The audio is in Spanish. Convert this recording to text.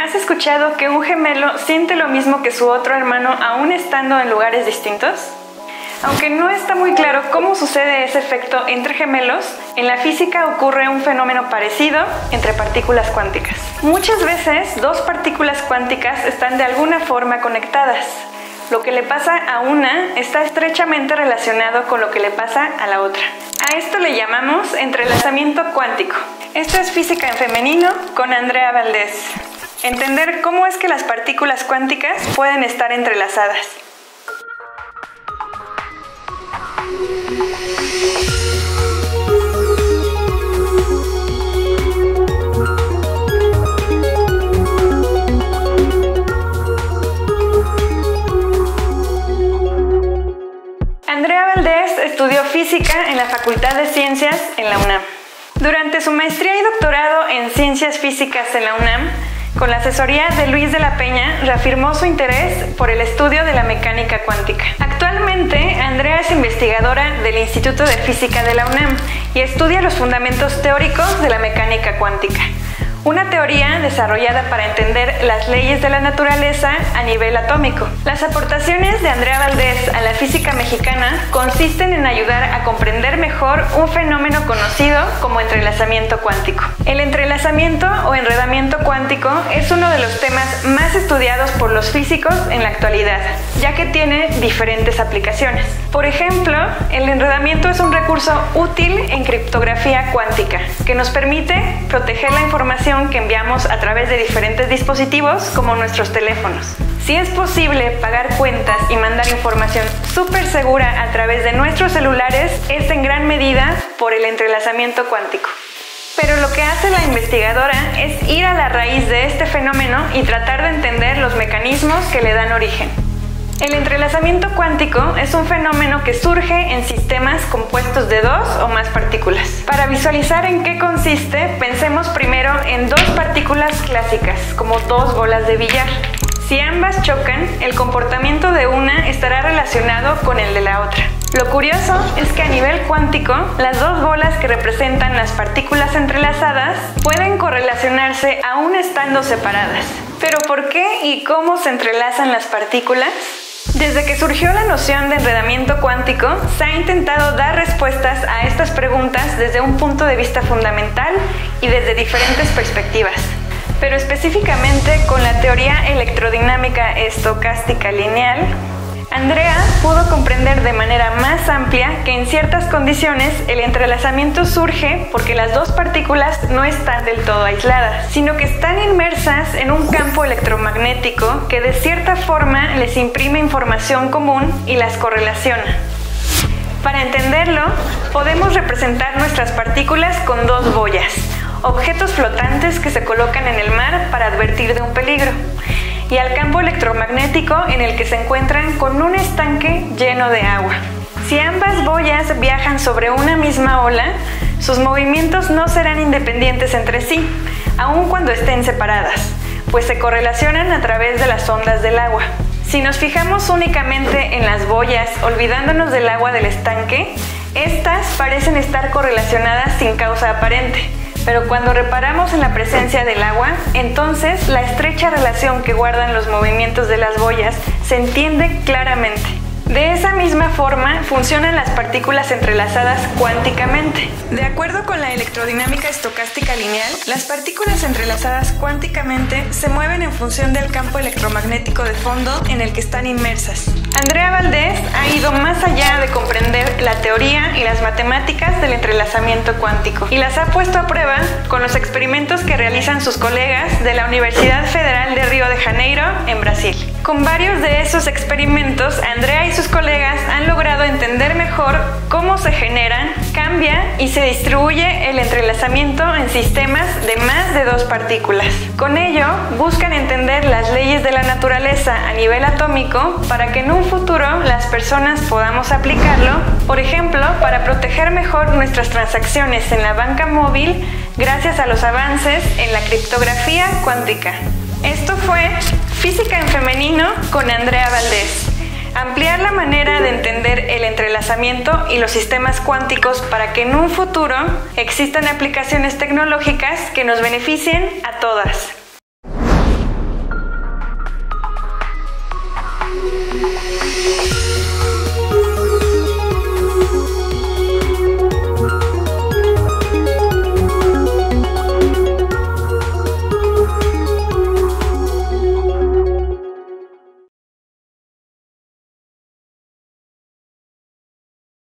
¿Has escuchado que un gemelo siente lo mismo que su otro hermano aún estando en lugares distintos? Aunque no está muy claro cómo sucede ese efecto entre gemelos, en la física ocurre un fenómeno parecido entre partículas cuánticas. Muchas veces, dos partículas cuánticas están de alguna forma conectadas. Lo que le pasa a una está estrechamente relacionado con lo que le pasa a la otra. A esto le llamamos entrelazamiento cuántico. Esto es Física en Femenino con Andrea Valdés. Entender cómo es que las partículas cuánticas pueden estar entrelazadas. Andrea Valdés estudió física en la Facultad de Ciencias en la UNAM. Durante su maestría y doctorado en Ciencias Físicas en la UNAM, con la asesoría de Luis de la Peña, reafirmó su interés por el estudio de la mecánica cuántica. Actualmente, Andrea es investigadora del Instituto de Física de la UNAM y estudia los fundamentos teóricos de la mecánica cuántica, una teoría desarrollada para entender las leyes de la naturaleza a nivel atómico. Las aportaciones de Andrea Valdés a la física mexicana consisten en ayudar a comprender mejor un fenómeno conocido como entrelazamiento cuántico. El entrelazamiento o enredamiento cuántico es uno de los temas más estudiados por los físicos en la actualidad, ya que tiene diferentes aplicaciones. Por ejemplo, el enredamiento es un recurso útil en criptografía cuántica, que nos permite proteger la información que enviamos a través de diferentes dispositivos como nuestros teléfonos. Si es posible pagar cuentas y mandar información súper segura a través de nuestros celulares, es en gran medida por el entrelazamiento cuántico. Pero lo que hace la investigadora es ir a la raíz de este fenómeno y tratar de entender los mecanismos que le dan origen. El entrelazamiento cuántico es un fenómeno que surge en sistemas compuestos de dos o más partículas. Para visualizar en qué consiste, pensemos primero en dos partículas clásicas, como dos bolas de billar. Si ambas chocan, el comportamiento de una estará relacionado con el de la otra. Lo curioso es que a nivel cuántico, las dos bolas que representan las partículas entrelazadas pueden correlacionarse aún estando separadas. ¿Pero por qué y cómo se entrelazan las partículas? Desde que surgió la noción de enredamiento cuántico, se ha intentado dar respuestas a estas preguntas desde un punto de vista fundamental y desde diferentes perspectivas. Pero específicamente con la teoría electrodinámica estocástica lineal, Andrea pudo comprender de manera más amplia que en ciertas condiciones el entrelazamiento surge porque las dos partículas no están del todo aisladas, sino que están inmersas en un campo electromagnético que de cierta forma les imprime información común y las correlaciona. Para entenderlo, podemos representar nuestras partículas con dos boyas, objetos flotantes que se colocan en el mar para advertir de un peligro, y al campo electromagnético en el que se encuentran con un estanque lleno de agua. Si ambas boyas viajan sobre una misma ola, sus movimientos no serán independientes entre sí, aun cuando estén separadas, pues se correlacionan a través de las ondas del agua. Si nos fijamos únicamente en las boyas, olvidándonos del agua del estanque, estas parecen estar correlacionadas sin causa aparente. Pero cuando reparamos en la presencia del agua, entonces la estrecha relación que guardan los movimientos de las boyas se entiende claramente. De esa misma forma funcionan las partículas entrelazadas cuánticamente. De acuerdo con la electrodinámica estocástica lineal, las partículas entrelazadas cuánticamente se mueven en función del campo electromagnético de fondo en el que están inmersas. Andrea Valdés ha ido más allá de comprender la teoría y las matemáticas del entrelazamiento cuántico y las ha puesto a prueba con los experimentos que realizan sus colegas de la Universidad Federal de Río de Janeiro, en Brasil. Con varios de esos experimentos, Andrea y sus colegas han logrado entender mejor cómo se genera, cambia y se distribuye el entrelazamiento en sistemas de más de dos partículas. Con ello, buscan entender las leyes de la naturaleza a nivel atómico para que en un futuro las personas podamos aplicarlo, por ejemplo, para proteger mejor nuestras transacciones en la banca móvil gracias a los avances en la criptografía cuántica. Esto fue Física en Femenino con Andrea Valdés. Ampliar la manera de entender el entrelazamiento y los sistemas cuánticos para que en un futuro existan aplicaciones tecnológicas que nos beneficien a todas.